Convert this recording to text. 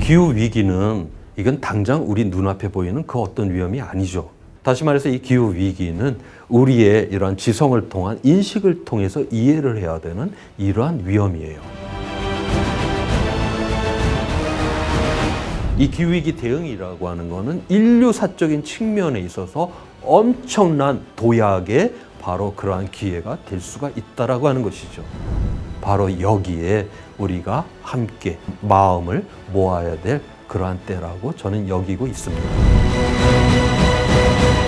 기후위기는 이건 당장 우리 눈앞에 보이는 그 어떤 위험이 아니죠. 다시 말해서 이 기후위기는 우리의 이러한 지성을 통한 인식을 통해서 이해를 해야 되는 이러한 위험이에요. 이 기후위기 대응이라고 하는 것은 인류사적인 측면에 있어서 엄청난 도약의 바로 그러한 기회가 될 수가 있다라고 하는 것이죠. 바로 여기에 우리가 함께 마음을 모아야 될 그러한 때라고 저는 여기고 있습니다.